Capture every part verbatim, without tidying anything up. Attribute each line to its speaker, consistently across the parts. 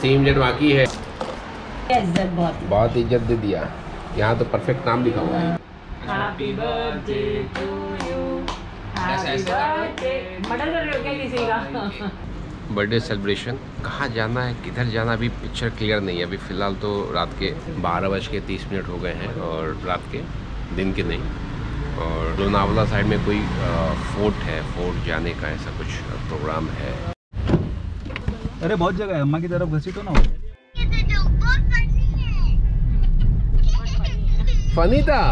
Speaker 1: तीन मिनट बाकी है।
Speaker 2: इज्जत बहुत
Speaker 1: बहुत इज्जत दे दिया। यहाँ तो परफेक्ट नाम लिखा हुआ है।
Speaker 2: Happy birthday to you, happy birthday. Murder कर रहे हो क्या किसी का?
Speaker 1: बर्थडे सेलिब्रेशन कहाँ जाना है, किधर जाना, अभी पिक्चर क्लियर नहीं है। अभी फ़िलहाल तो रात के बारह बज के तीस मिनट हो गए हैं और रात के, दिन के नहीं। और लोनावला साइड में कोई फोर्ट है, फोर्ट जाने का ऐसा कुछ प्रोग्राम है।
Speaker 3: अरे बहुत जगह है, अम्मा की तरफ घसीटो ना।
Speaker 1: फनी था।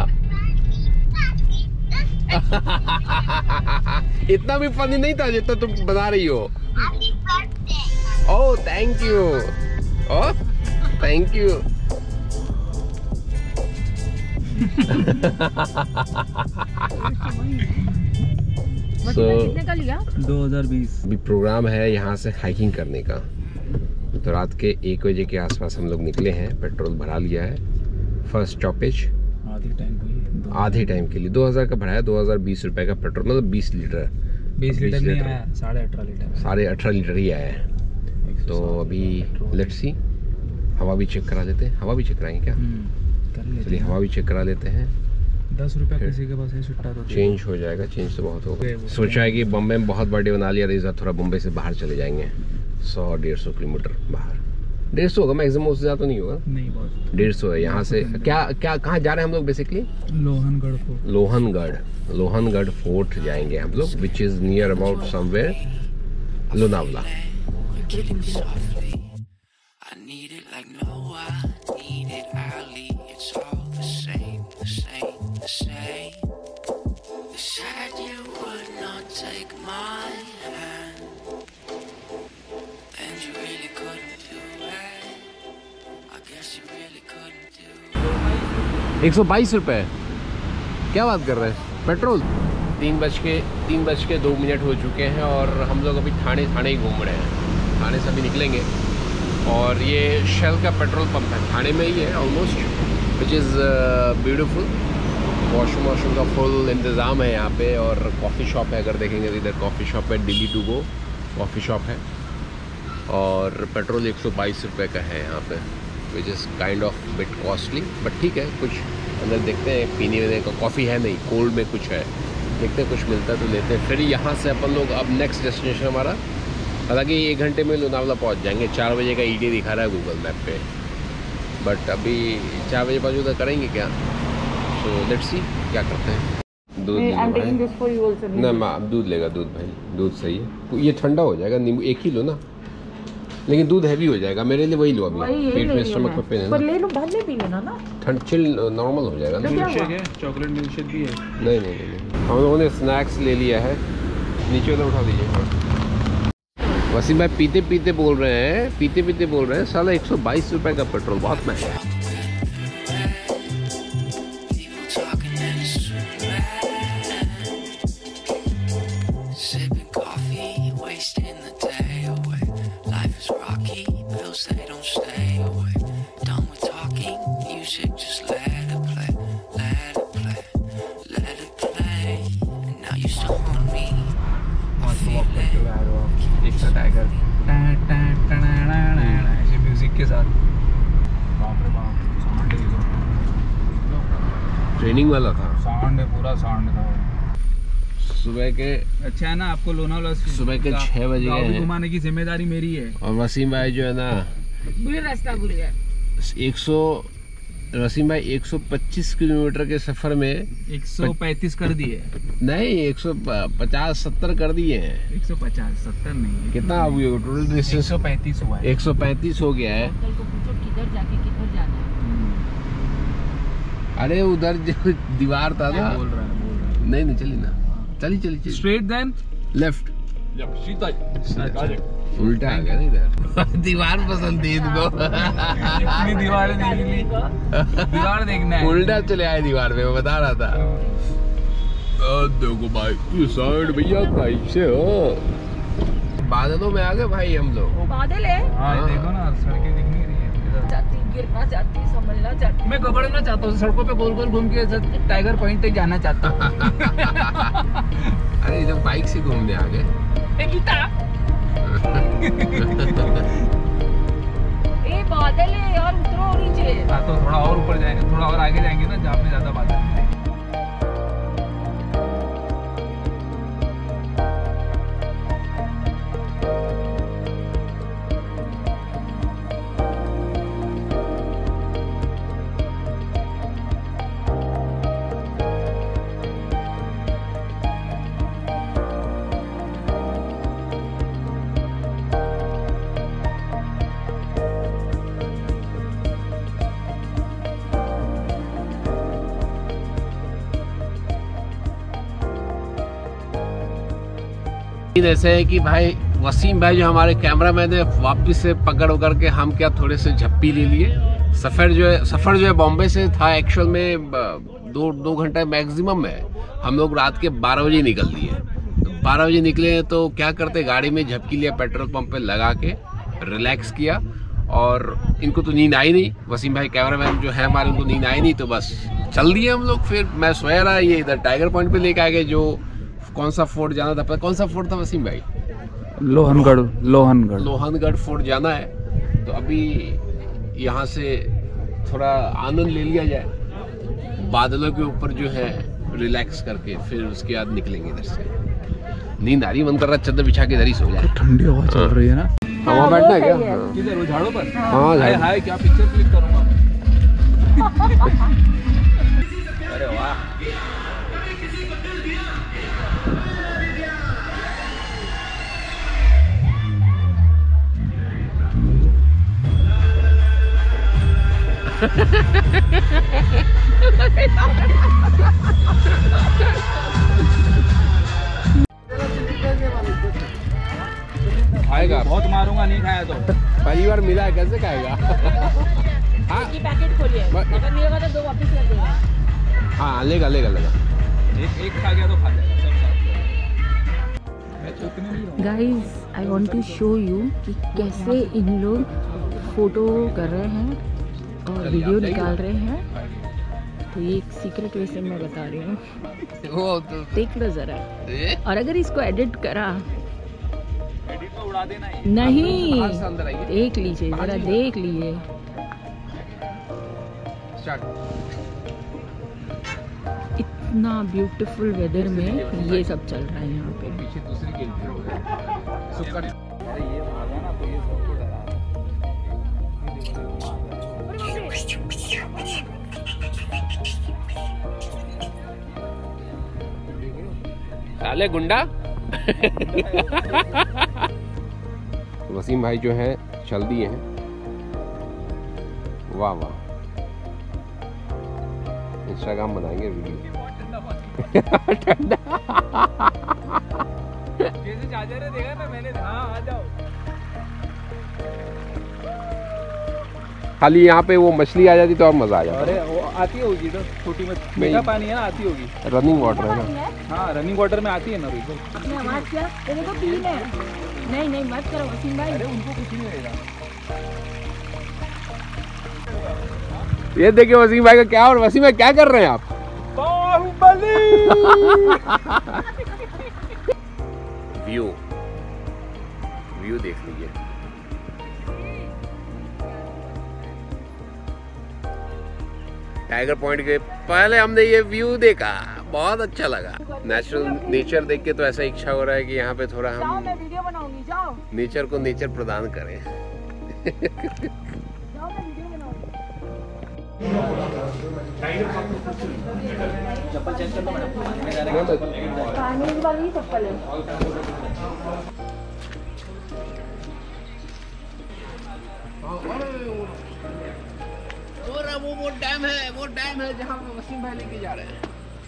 Speaker 1: इतना भी फनी नहीं था जितना तुम बना रही हो। Oh thank you, oh thank you.
Speaker 2: so, कितने का लिया?
Speaker 3: दो हज़ार बीस।
Speaker 1: अभी प्रोग्राम है यहाँ से हाइकिंग करने का। तो रात के एक बजे के आसपास हम लोग निकले हैं, पेट्रोल भरा लिया है। फर्स्ट स्टॉपेज
Speaker 3: आधी टाइम के लिए,
Speaker 1: आधे टाइम के लिए दो हज़ार का भराया, दो हज़ार बीस रुपए का पेट्रोल, मतलब बीस लीटर
Speaker 3: बीस लीटर नहीं आया, साढ़े अठारह लीटर
Speaker 1: साढ़े अठारह लीटर ही आया है। तो अभी लेट्स सी, हवा भी चेक करा लेते हैं। हवा भी चेक कराएंगे क्या? चलिए हवा भी चेक करा लेते हैं।
Speaker 3: दस रुपया किसी के पास है छुट्टा तो
Speaker 1: चेंज हो जाएगा, चेंज तो बहुत होगा। सोचा है कि बम्बई में बहुत बर्थडे बना लिया, इस बार थोड़ा बम्बई से बाहर चले जाएंगे, सौ डेढ़ सौ किलोमीटर बाहर। डेढ़ सौ होगा मैक्सिमम, उससे ज़्यादा तो नहीं होगा।
Speaker 3: नहीं बहुत,
Speaker 1: डेढ़ सौ है यहाँ से। क्या क्या कहाँ जा रहे हैं हम लोग basically?
Speaker 3: Lohagad fort.
Speaker 1: Lohagad Lohagad fort जाएंगे हम लोग, which is near about somewhere Lonavala. एक सौ बाईस रुपये, क्या बात कर रहे हैं? पेट्रोल तीन बज के तीन बज के दो मिनट हो चुके हैं और हम लोग अभी थाने थाने ही घूम रहे हैं। थाने से अभी निकलेंगे और ये शेल का पेट्रोल पंप है, थाने में ही है almost, which is beautiful. Washroom washroom का फुल इंतज़ाम है यहाँ पे और कॉफ़ी शॉप है। अगर देखेंगे तो इधर कॉफ़ी शॉप है, Delhi to go coffee shop है। और पेट्रोल एक सौ बाईस रुपये का है यहाँ पे, which is kind of bit costly, but ठीक है। कुछ अंदर देखते हैं, पीने वीने का कॉफ़ी है नहीं, कोल्ड में कुछ है, देखते हैं कुछ मिलता है तो लेते हैं। फिर यहाँ से अपन लोग अब नेक्स्ट डेस्टिनेशन हमारा, हालांकि एक घंटे में लोनावला पहुँच जाएंगे। चार बजे का ईडी दिखा रहा है गूगल मैप पे, बट अभी चार बजे पाँच उधर करेंगे क्या? सो लेट्स सी क्या करते हैं। दूध ना माँ, दूध लेगा, दूध भाई दूध सही है। ये ठंडा हो जाएगा, नींबू एक ही लो ना, लेकिन दूध हैवी हो जाएगा। मेरे लिए वही लो अभी, पेट में स्टमक में पेन है ना,
Speaker 2: पर ले लो, बाद में पी लेना ना,
Speaker 1: ठंड चिल नॉर्मल हो जाएगा ना।
Speaker 3: चॉकलेट मिल्क शेक भी है।
Speaker 1: नहीं नहीं नहीं, हम लोगों ने स्नैक्स ले लिया है। नीचे वाला उठा दीजिए। वसीम भाई पीते पीते बोल रहे हैं, पीते पीते बोल रहे हैं साला एक सौ बाईस रुपये का पेट्रोल बहुत महंगा है।
Speaker 3: टाइगर ऐसे म्यूजिक के साथ, बाप रे बाप, साउंड
Speaker 1: ट्रेनिंग वाला था,
Speaker 3: साउंड पूरा साउंड था
Speaker 1: सुबह के।
Speaker 3: अच्छा है ना, आपको लोनावला
Speaker 1: सुबह के छह बजे गए
Speaker 3: घुमाने की जिम्मेदारी मेरी है।
Speaker 1: और वसीम भाई जो है ना,
Speaker 2: मुझे रास्ता भूल गया।
Speaker 1: एक सौ वसीम भाई एक सौ पच्चीस किलोमीटर के सफर में
Speaker 3: एक सौ पैंतीस कर दिए।
Speaker 1: नहीं, एक सौ पचास सत्तर कर दिए हैं।
Speaker 3: एक सौ पचास सत्तर नहीं,
Speaker 1: कितना हुआ टोटल डिस्टेंस?
Speaker 3: एक सौ पैंतीस हुआ है।
Speaker 1: एक सौ पैंतीस हो गया है।
Speaker 2: अंकल को पूछो किधर जाके किधर जाना है।
Speaker 1: अरे उधर जो दीवार था ना,
Speaker 3: बोल रहा है, बोल रहा है।
Speaker 1: नहीं नहीं चली ना, चली चली चली
Speaker 3: स्ट्रेट देन
Speaker 1: लेफ्ट,
Speaker 3: सीधा
Speaker 1: उल्टा आ गया ना इधर। दीवार पसंद थी इनको।
Speaker 3: इतनी दीवार देखनी, दीवार देखना है।
Speaker 1: उल्टा चले आए दीवार में, मैं बता रहा था। देखो भाई ये साइड भैया कैसे हो, बादलों में आ गए भाई हम लोग।
Speaker 2: बादल है,
Speaker 3: हाँ देखो ना, सड़कें दिख नहीं रही है।
Speaker 2: जाती गिरना चाहती, संभलना चाहती।
Speaker 3: मैं गबड़ना चाहता हूँ, सड़कों पे गोल गोल घूम के टाइगर पॉइंट तक जाना चाहता हूँ।
Speaker 1: अरे इधर बाइक से घूमने आ गए।
Speaker 2: लिए।
Speaker 3: हाँ तो थोड़ा और ऊपर जाएंगे, थोड़ा और आगे जाएंगे ना जहाँ पे ज्यादा बाजार है।
Speaker 1: ऐसे है कि भाई वसीम भाई जो हमारे कैमरामैन है वापस से पकड़ उकड़ के हम क्या थोड़े से झप्पी ले लिए। सफर जो है सफर जो है बॉम्बे से था एक्चुअल में दो दो घंटा मैक्सिमम है। हम लोग रात के बारह बजे निकल दिए। तो बारह बजे निकले तो क्या करते, गाड़ी में झपकी लिया, पेट्रोल पंप पे लगा के रिलैक्स किया। और इनको तो नींद आई नहीं, वसीम भाई कैमरामैन जो है हमारे, उनको नींद आई नहीं, तो बस चल दिए हम लोग। फिर मैं सोया रहा, ये इधर टाइगर पॉइंट पे लेके आ गए। जो कौन सा फोर्ट जाना था, कौन सा फोर्ट था वसीम भाई?
Speaker 3: लोहनगढ़। लोहनगढ़
Speaker 1: लोहनगढ़ फोर्ट जाना है। तो अभी यहाँ से थोड़ा आनंद ले लिया जाए बादलों के ऊपर जो है, रिलैक्स करके फिर उसके बाद निकलेंगे इधर से। नींद आ रही, मन कर रहा चादर बिछा के इधर ही सो जाए।
Speaker 3: ठंडी हवा चल रही है ना।
Speaker 1: हवा बैठना है क्या?
Speaker 3: किधर? वो झाड़ों पर?
Speaker 1: हाँ
Speaker 3: हाय हाय, क्या पिक्चर क्लिक करूंगा। अरे वाह।
Speaker 1: खाएगा?
Speaker 3: बहुत मारूंगा, नहीं खाया तो।
Speaker 1: पहली बार मिला है, कैसे खाएगा? हाँ
Speaker 2: पैकेट खोलिए, अगर नहीं होगा तो दो वापस कर देगा।
Speaker 1: हाँ लेगा लेगा लेगा।
Speaker 3: एक एक खा गया तो खा जाएगा सब साथ।
Speaker 2: Guys I want to show you कि कैसे इन लोग फोटो कर रहे हैं और वीडियो निकाल रहे हैं। तो ये एक सीक्रेट वे से मैं बता रही हूँ, देख लो जरा। और अगर इसको एडिट करा,
Speaker 3: एडिट तो उड़ा देना ही।
Speaker 2: नहीं
Speaker 1: अंदर आइए,
Speaker 2: देख लीजिए जरा, देख लीजिए। इतना ब्यूटीफुल वेदर में ये सब चल रहा है यहाँ पे।
Speaker 1: पीछे दूसरी गेम हो गया सुकर।
Speaker 3: अरे ये भागा ना तो ये सबको डरा।
Speaker 1: साले गुंडा। वसीम भाई जो है चल दिए हैं। वाह वाह, इंस्टाग्राम बनाएंगे वीडियो। ठंडा
Speaker 3: जैसे चाचा ने देखा ना, मैंने हाँ आ जाओ।
Speaker 1: खाली यहाँ पे वो मछली आ जाती तो और मजा आ जाता।
Speaker 3: अरे वो आती होगी तो छोटी मछली, मीठा पानी है ना, आती होगी।
Speaker 1: रनिंग वाटर है ना।
Speaker 3: हाँ रनिंग वाटर में आती है ना।
Speaker 2: अपने आवाज क्या तेरे को पी ले। नहीं नहीं मत करो वसीम भाई।
Speaker 3: अरे उनको कुछ नहीं रहेगा।
Speaker 1: ये देखिए वसीम भाई का क्या, और वसीम भाई क्या कर रहे हैं आप?
Speaker 3: बाहुबली।
Speaker 1: व्यू व्यू देख लीजिए। टाइगर पॉइंट के पहले हमने ये व्यू देखा, बहुत अच्छा लगा। नेचुरल नेचर देख के तो ऐसा इच्छा हो रहा है कि यहाँ पे थोड़ा हम
Speaker 2: मैं वीडियो बनाऊंगी, जाओ
Speaker 1: नेचर को नेचर प्रदान करें।
Speaker 2: जाओ मैं वीडियो बनाऊंगी।
Speaker 3: चप्पल चेंज कर दो मैडम।
Speaker 2: पानी वाली चप्पल है।
Speaker 1: और वो वो डैम है, वो डैम है जहाँ पे वसीम भाई लेके जा रहे हैं।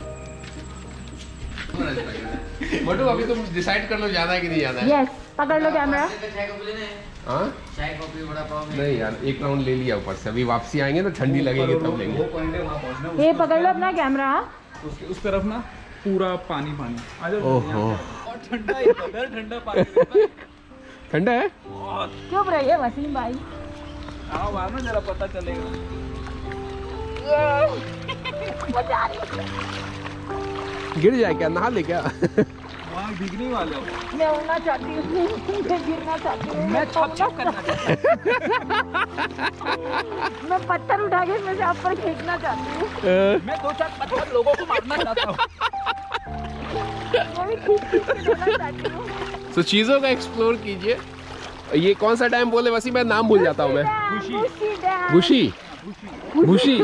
Speaker 1: बटू अभी तुम डिसाइड कर लो जाना है कि नहीं जाना है।
Speaker 2: यस पकड़ लो कैमरा।
Speaker 1: हाँ चाय कॉफी बड़ा पाव नहीं यार, एक राउंड ले लिया ऊपर से। अभी वापसी आएंगे तो ठंडी लगेगी तब लेंगे।
Speaker 2: ये पकड़ लो अपना कैमरा।
Speaker 3: उसके उस तरफ ना पूरा पानी पानी आ जाओ।
Speaker 1: ओहो
Speaker 3: और ठंडा है इधर, ठंडा पानी।
Speaker 1: ठंडा है।
Speaker 2: चुप रहिए वसीम भाई।
Speaker 3: आओ आओ ना जरा पता चलेगा।
Speaker 1: गिर जाए क्या, नहा ले क्या?
Speaker 3: वहाँ भीगने वाले हो।
Speaker 2: मैं उड़ना चाहती हूँ, मैं गिरना चाहती हूँ,
Speaker 3: मैं छप छप करना चाहती
Speaker 2: मैं पत्थर उठा के इसमें से आप पर फेंकना चाहती हूँ।
Speaker 3: मैं दो चार पत्थर लोगों को मारना चाहता हूँ।
Speaker 2: मैं भी खींच खींच के देना चाहती हूँ।
Speaker 1: तो चीज़ों का एक्सप्लोर कीजिए। ये कौन सा डैम बोले वैसे मैं नाम भूल जाता हूँ मैं। बुशी बुशी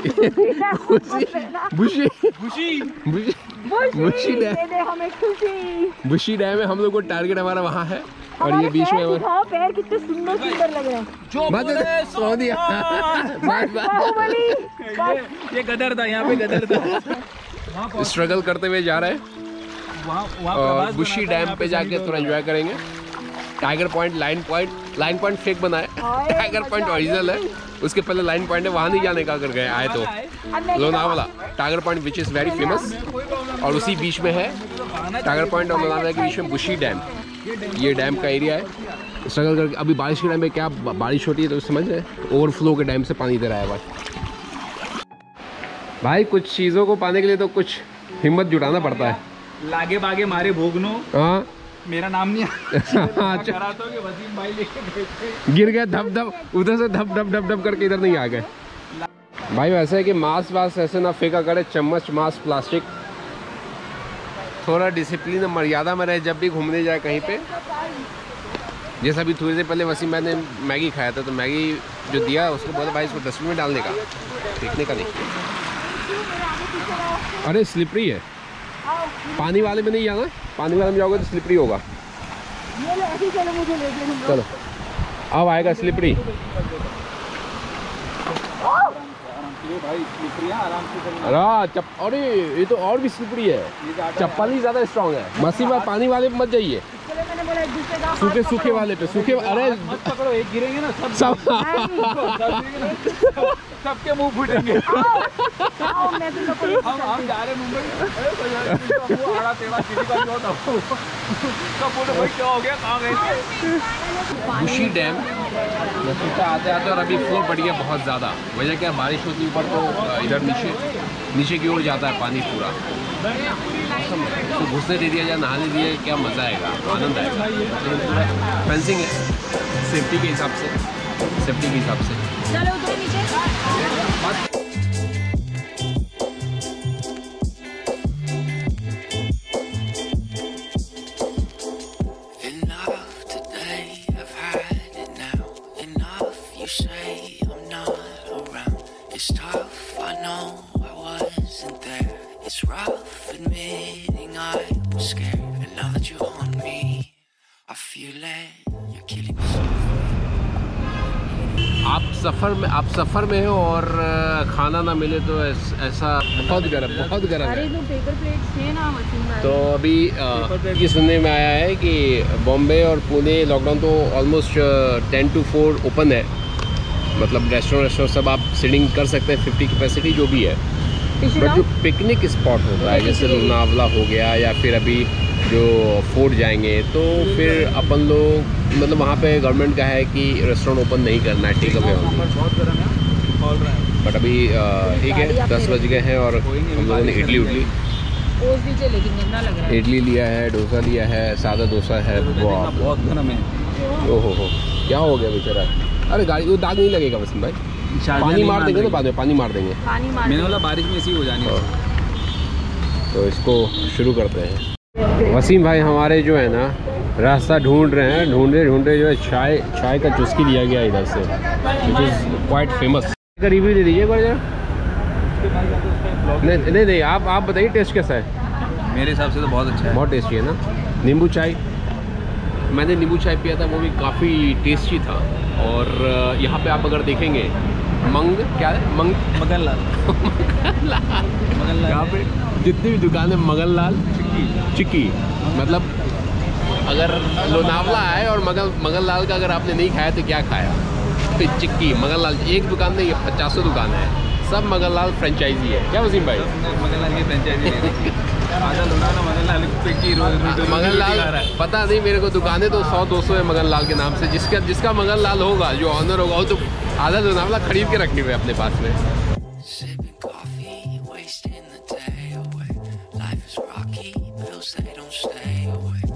Speaker 1: बुशी
Speaker 3: खुशी
Speaker 1: बुशी डैम,
Speaker 2: दे दे हमें खुशी।
Speaker 1: बुशी डैम है। हम लोग को टारगेट हमारा वहाँ है और ये बीच में
Speaker 2: हमारे पैर कितने सुंदर सुंदर लग रहे हैं।
Speaker 3: जो
Speaker 1: बात
Speaker 3: बोले सो
Speaker 1: दिया।
Speaker 2: बाहुबली
Speaker 3: ये, ये गदर था, यहाँ पे गदर था।
Speaker 1: स्ट्रगल करते हुए जा रहे हैं
Speaker 3: वहाँ वहाँ
Speaker 1: और
Speaker 3: प्रवास
Speaker 1: बुशी
Speaker 3: बनाता है,
Speaker 1: डैम
Speaker 3: यहाँ
Speaker 1: पे जाके
Speaker 3: सभी
Speaker 1: थोड़ा
Speaker 3: लोग
Speaker 1: एंजॉय करेंगे। Tiger point, line point, line point fake बना है, टाइगर पॉइंट ओरिजिनल है। उसके पहले लाइन पॉइंट है, वहाँ नहीं जाने का अगर गए आए तो Lonavala. Tiger point which is very famous और उसी बीच में है टाइगर पॉइंट और लोनावाला के बीच में बुशी डैम। ये डैम का एरिया है। स्ट्रगल करके अभी बारिश के टाइम में क्या बारिश होती है तो समझ रहे ओवरफ्लो के डैम से पानी दे रहा है भाई। भाई कुछ चीज़ों को पाने के लिए तो कुछ हिम्मत जुटाना पड़ता है।
Speaker 3: लागे बागे मारे भोगनो।
Speaker 1: हाँ
Speaker 3: मेरा नाम नहीं
Speaker 1: अच्छा।
Speaker 3: करा तो कि वसीम भाई लेके गए थे।
Speaker 1: गिर गया धप धप, उधर से धप धप धप धप करके इधर नहीं आ गए भाई। वैसे है कि मांस वास ऐसे ना फेंका करे, चम्मच मांस प्लास्टिक। थोड़ा डिसिप्लिन और मर्यादा में रहे जब भी घूमने जाए कहीं पे। जैसा भी थोड़ी देर पहले वसीम भाई ने मैगी खाया था तो मैगी जो दिया उसको बोला भाई इसको डस्टबिन में डालने का, फेंकने का नहीं। अरे स्लिपरी है, पानी वाले में नहीं जाना। पानी वाले में जाओगे तो स्लिपरी होगा। चलो अब आएगा स्लिपरी। अरे चप अरे ये तो और भी स्लिपरी है, चप्पल ही ज्यादा स्ट्रॉन्ग है। वसीम भाई पानी वाले पे मत जाइए, सूखे सूखे वाले पे। सूखे अरे
Speaker 3: पकड़ो, एक गिरेंगे ना सब
Speaker 1: सब
Speaker 3: सबके मुंह फूटेंगे। हम हम जा रहे मुंबई, भाई क्या हो गया, कहाँ गए थे?
Speaker 1: बुशी डैम मैं सोचा आते आते और अभी फ्लो बढ़ गया बहुत ज़्यादा। वजह क्या बारिश होती है ऊपर तो इधर नीचे नीचे की ओर जाता है पानी पूरा। तो घुसने दे दिया जाए, नहाने दिए, क्या मज़ा आएगा, आनंद आएगा। लेकिन पूरा फेंसिंग है सेफ्टी के हिसाब से, सेफ्टी के हिसाब से।
Speaker 2: चलो उधर नीचे।
Speaker 1: आप सफ़र में आप सफ़र में हो और खाना ना मिले तो ऐसा बहुत गर्म बहुत गर्म है।
Speaker 2: अरे तो पेपर प्लेट्स थे ना वसीम भाई।
Speaker 1: तो अभी ये सुनने में आया है कि बॉम्बे और पुणे लॉकडाउन तो almost ten to four open है। मतलब रेस्टोरेंट रेस्टोरेंट सब आप सीटिंग कर सकते हैं, फिफ्टी कैपेसिटी जो भी है। बट जो पिकनिक स्पॉट होता है जैसे लोनावला हो गया या फिर अभी जो फोर्ट जाएंगे तो फिर अपन लोग मतलब वहाँ पे गवर्नमेंट का है कि रेस्टोरेंट ओपन नहीं करना है, टेक अवे होंगे। बट अभी ठीक है, दस बज गए हैं और हम लोगों ने इडली उडली
Speaker 2: लेकिन गंदा लग रहा है।
Speaker 1: इडली लिया है, डोसा लिया है, सादा डोसा है।
Speaker 3: बहुत गर्म है।
Speaker 1: ओहो हो क्या हो गया बेचारा। अरे गाड़ी वो दाग नहीं लगेगा वसीम भाई, पानी मार देंगे ना बाद में, पानी मार देंगे।
Speaker 2: पानी मार
Speaker 3: मैंने बोला बारिश में इसी हो जाने।
Speaker 1: तो इसको शुरू करते हैं। वसीम भाई हमारे जो है ना रास्ता ढूंढ रहे हैं, ढूंढे ढूंढे जो है चाय चाय का चुस्की लिया गया इधर से, विच इज़ क्वाइट फेमस। का रिव्यू दे दीजिए एक बार जरा। नहीं नहीं नहीं आप आप बताइए टेस्ट कैसा है।
Speaker 3: मेरे हिसाब से तो बहुत अच्छा है,
Speaker 1: बहुत टेस्टी है ना। नींबू चाय, मैंने नींबू चाय पिया था, वो भी काफ़ी टेस्टी था। और यहाँ पे आप अगर देखेंगे मंग क्या है मंग
Speaker 3: मगन लाल मगन लाल
Speaker 1: यहाँ पे जितनी भी दुकानें मगन लाल चिक्की। मतलब अगर लोनावला आए और मगन मगन लाल का अगर आपने नहीं खाया तो क्या खाया। तो चिक्की मगन लाल एक दुकान नहीं, पचासों दुकान है, सब मगन लाल फ्रेंचाइजी है। क्या वसीम भाई?
Speaker 3: मगन लाल की फ्रेंचाइजी
Speaker 1: मगन लाल पता नहीं मेरे को, दुकानें तो सौ दो सौ है मगन लाल के नाम से। जिसका जिसका मगन लाल होगा, जो ऑनर होगा, वो तो आधा लोनावला खरीद के रखे हुए अपने पास में।
Speaker 4: Life is rocky, bills they don't stay away.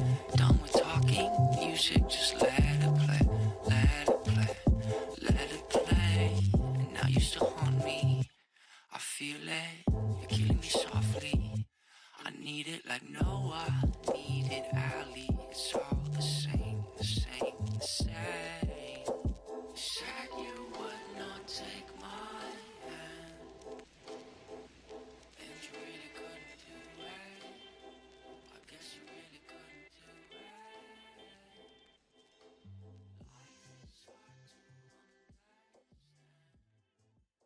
Speaker 4: chocolate, you're killing me softly. I need it like Noah needed Ali. It's all the same.